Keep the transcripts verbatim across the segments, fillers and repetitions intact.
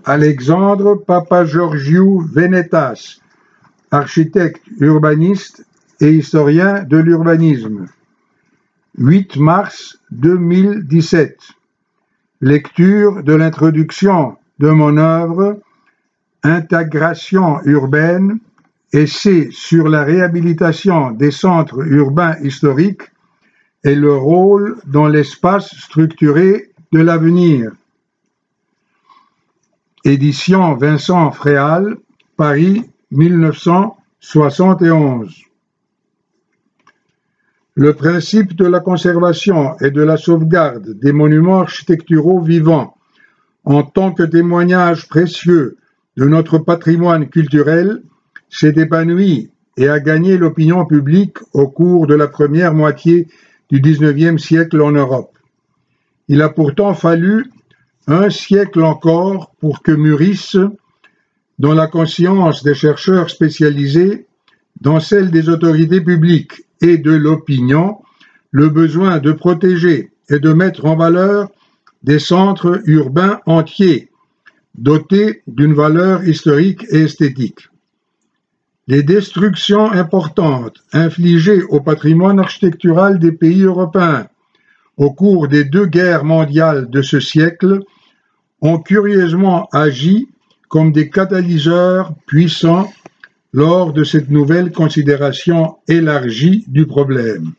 Alexandre Papageorgiou Venetas, architecte urbaniste et historien de l'urbanisme. huit mars deux mille dix-sept. Lecture de l'introduction de mon œuvre Intégration urbaine, essai sur la réhabilitation des centres urbains historiques et le rôle dans l'espace structuré de l'avenir. Édition Vincent Fréal, Paris mille neuf cent soixante et onze. Le principe de la conservation et de la sauvegarde des monuments architecturaux vivants en tant que témoignage précieux de notre patrimoine culturel s'est épanoui et a gagné l'opinion publique au cours de la première moitié du dix-neuvième siècle en Europe. Il a pourtant fallu un siècle encore pour que mûrisse dans la conscience des chercheurs spécialisés, dans celle des autorités publiques et de l'opinion, le besoin de protéger et de mettre en valeur des centres urbains entiers, dotés d'une valeur historique et esthétique. Les destructions importantes infligées au patrimoine architectural des pays européens au cours des deux guerres mondiales de ce siècle ont curieusement agi comme des catalyseurs puissants lors de cette nouvelle considération élargie du problème.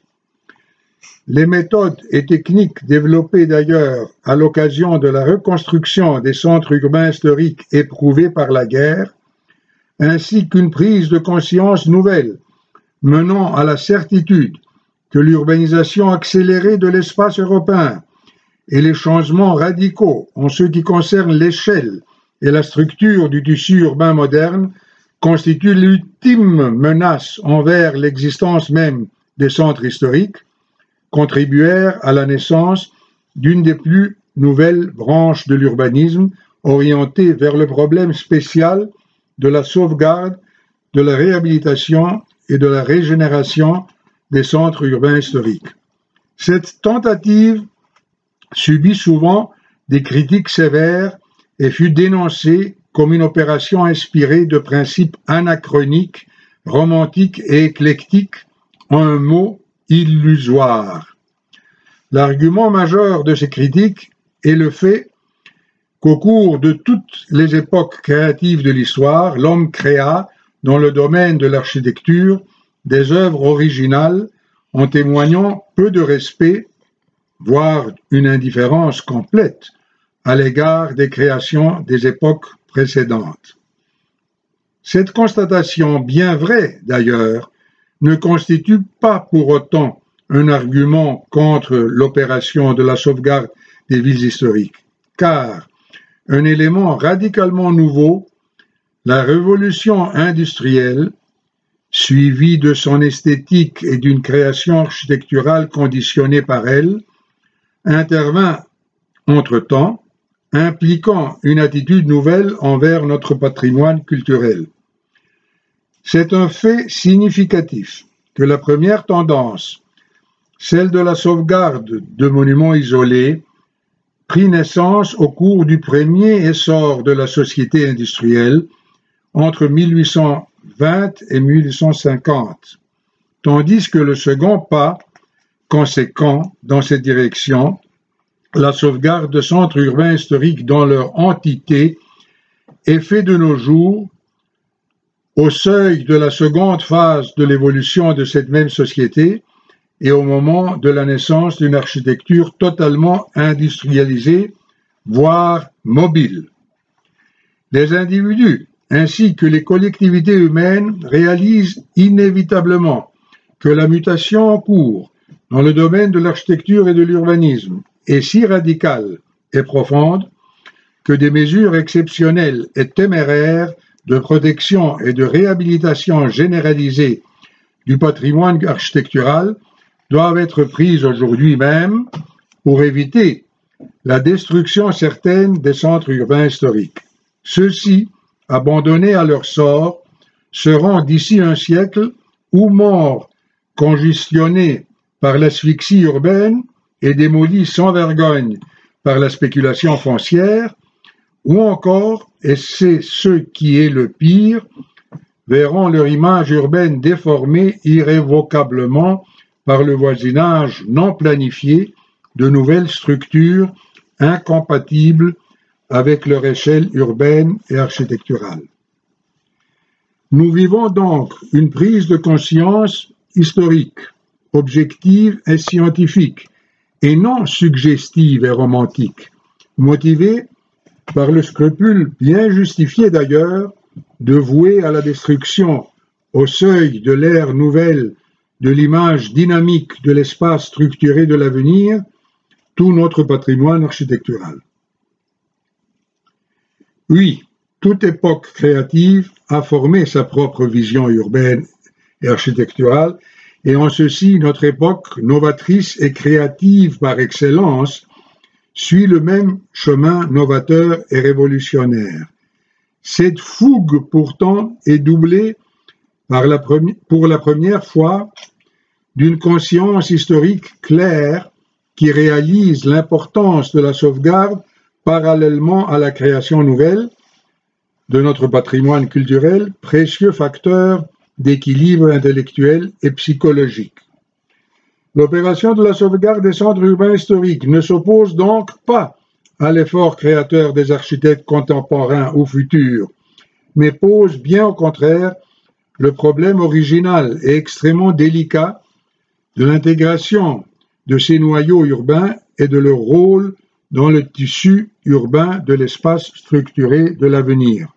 Les méthodes et techniques développées d'ailleurs à l'occasion de la reconstruction des centres urbains historiques éprouvés par la guerre, ainsi qu'une prise de conscience nouvelle menant à la certitude que l'urbanisation accélérée de l'espace européen et les changements radicaux en ce qui concerne l'échelle et la structure du tissu urbain moderne constituent l'ultime menace envers l'existence même des centres historiques, contribuèrent à la naissance d'une des plus nouvelles branches de l'urbanisme orientée vers le problème spécial de la sauvegarde, de la réhabilitation et de la régénération des centres urbains historiques. Cette tentative subit souvent des critiques sévères et fut dénoncée comme une opération inspirée de principes anachroniques, romantiques et éclectiques, en un mot, illusoires. L'argument majeur de ces critiques est le fait qu'au cours de toutes les époques créatives de l'histoire, l'homme créa, dans le domaine de l'architecture, des œuvres originales en témoignant peu de respect, voire une indifférence complète, à l'égard des créations des époques précédentes. Cette constatation, bien vraie d'ailleurs, ne constitue pas pour autant un argument contre l'opération de la sauvegarde des villes historiques, car un élément radicalement nouveau, la révolution industrielle, suivie de son esthétique et d'une création architecturale conditionnée par elle, intervint entre-temps, impliquant une attitude nouvelle envers notre patrimoine culturel. C'est un fait significatif que la première tendance, celle de la sauvegarde de monuments isolés, prit naissance au cours du premier essor de la société industrielle entre mille huit cent vingt et mille huit cent cinquante, tandis que le second pas conséquent dans cette direction, la sauvegarde de centres urbains historiques dans leur entité, est fait de nos jours au seuil de la seconde phase de l'évolution de cette même société et au moment de la naissance d'une architecture totalement industrialisée, voire mobile. Les individus ainsi que les collectivités humaines réalisent inévitablement que la mutation en cours dans le domaine de l'architecture et de l'urbanisme est si radicale et profonde que des mesures exceptionnelles et téméraires de protection et de réhabilitation généralisée du patrimoine architectural doivent être prises aujourd'hui même pour éviter la destruction certaine des centres urbains historiques. Ceux-ci, abandonnés à leur sort, seront d'ici un siècle ou morts, congestionnés par l'asphyxie urbaine et démolis sans vergogne par la spéculation foncière, ou encore et c'est ce qui est le pire, verront leur image urbaine déformée irrévocablement par le voisinage non planifié de nouvelles structures incompatibles avec leur échelle urbaine et architecturale. Nous vivons donc une prise de conscience historique, objective et scientifique, et non suggestive et romantique, motivée par le scrupule bien justifié d'ailleurs de vouer à la destruction, au seuil de l'ère nouvelle, de l'image dynamique de l'espace structuré de l'avenir, tout notre patrimoine architectural. Oui, toute époque créative a formé sa propre vision urbaine et architecturale, et en ceci, notre époque, novatrice et créative par excellence, suit le même chemin novateur et révolutionnaire. Cette fougue, pourtant, est doublée par la première, pour la première fois d'une conscience historique claire qui réalise l'importance de la sauvegarde parallèlement à la création nouvelle de notre patrimoine culturel, précieux facteur d'équilibre intellectuel et psychologique. L'opération de la sauvegarde des centres urbains historiques ne s'oppose donc pas à l'effort créateur des architectes contemporains ou futurs, mais pose bien au contraire le problème original et extrêmement délicat de l'intégration de ces noyaux urbains et de leur rôle dans le tissu urbain de l'espace structuré de l'avenir.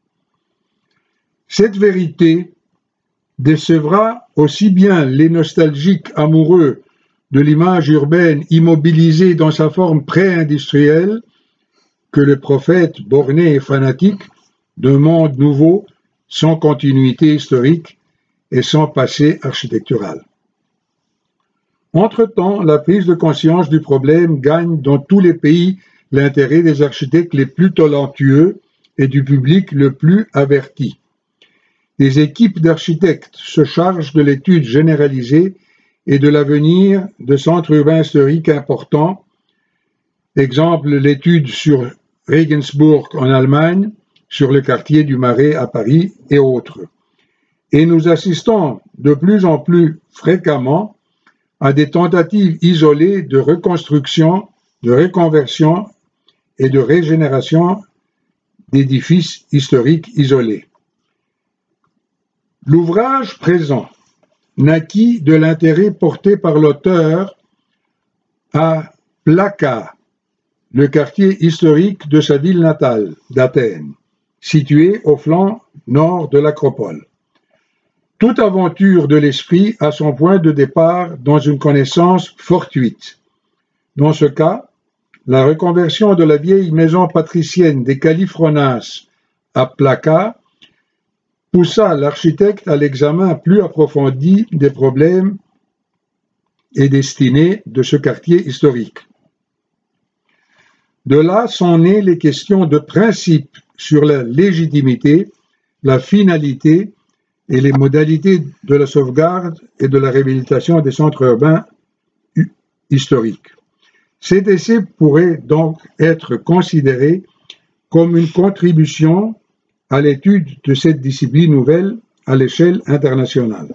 Cette vérité décevra aussi bien les nostalgiques amoureux de l'image urbaine immobilisée dans sa forme pré-industrielle que les prophètes bornés et fanatiques d'un monde nouveau sans continuité historique et sans passé architectural. Entre-temps, la prise de conscience du problème gagne dans tous les pays l'intérêt des architectes les plus talentueux et du public le plus averti. Des équipes d'architectes se chargent de l'étude généralisée et de l'avenir de centres urbains historiques importants. Exemple, l'étude sur Regensburg en Allemagne, sur le quartier du Marais à Paris et autres. Et nous assistons de plus en plus fréquemment à des tentatives isolées de reconstruction, de reconversion et de régénération d'édifices historiques isolés. L'ouvrage présent naquit de l'intérêt porté par l'auteur à Plaka, le quartier historique de sa ville natale, d'Athènes, situé au flanc nord de l'Acropole. Toute aventure de l'esprit a son point de départ dans une connaissance fortuite. Dans ce cas, la reconversion de la vieille maison patricienne des Kalliphronas à Plaka poussa l'architecte à l'examen plus approfondi des problèmes et destinées de ce quartier historique. De là sont nées les questions de principe sur la légitimité, la finalité et les modalités de la sauvegarde et de la réhabilitation des centres urbains historiques. Cet essai pourrait donc être considéré comme une contribution à l'étude de cette discipline nouvelle à l'échelle internationale.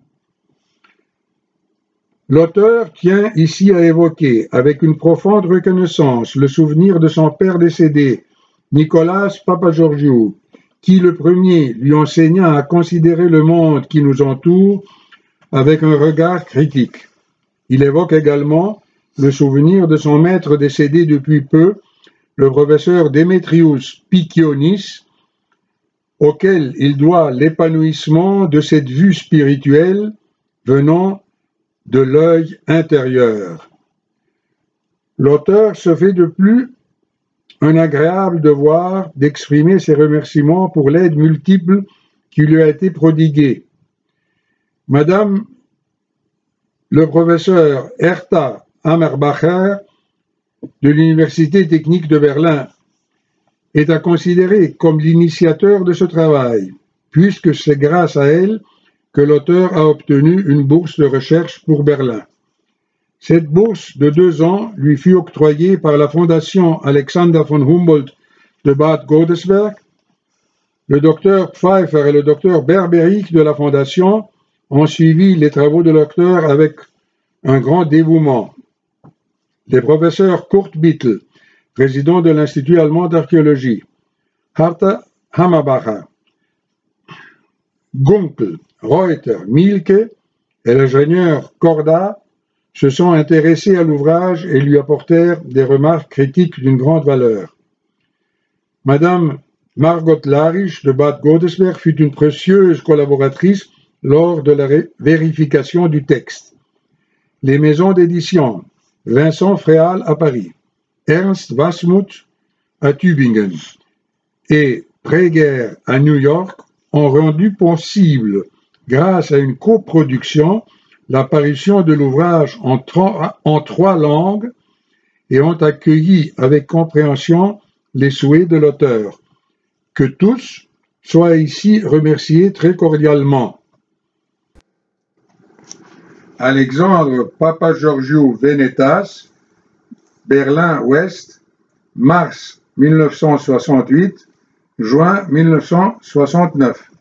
L'auteur tient ici à évoquer, avec une profonde reconnaissance, le souvenir de son père décédé, Nicolas Papageorgiou, qui le premier lui enseigna à considérer le monde qui nous entoure avec un regard critique. Il évoque également le souvenir de son maître décédé depuis peu, le professeur Démétrius Pikionis, auquel il doit l'épanouissement de cette vue spirituelle venant de l'œil intérieur. L'auteur se fait de plus un agréable devoir d'exprimer ses remerciements pour l'aide multiple qui lui a été prodiguée. Madame le professeur Hertha Hammerbacher de l'Université technique de Berlin est à considérer comme l'initiateur de ce travail, puisque c'est grâce à elle que l'auteur a obtenu une bourse de recherche pour Berlin. Cette bourse de deux ans lui fut octroyée par la Fondation Alexander von Humboldt de Bad Godesberg. Le docteur Pfeiffer et le docteur Berberic de la Fondation ont suivi les travaux de l'auteur avec un grand dévouement. Les professeurs Kurt Bittel, président de l'Institut allemand d'archéologie, Harta Hammerbacher, Gunkel, Reuter, Mielke et l'ingénieur Korda se sont intéressés à l'ouvrage et lui apportèrent des remarques critiques d'une grande valeur. Madame Margot Larisch de Bad Godesberg fut une précieuse collaboratrice lors de la vérification du texte. Les maisons d'édition Vincent Fréal à Paris, Ernst Wasmuth à Tübingen et Praeger à New York ont rendu possible, grâce à une coproduction, l'apparition de l'ouvrage en, en trois langues et ont accueilli avec compréhension les souhaits de l'auteur. Que tous soient ici remerciés très cordialement. Alexandre Papageorgiou Venetas, Berlin-Ouest, mars mille neuf cent soixante-huit, juin mille neuf cent soixante-neuf.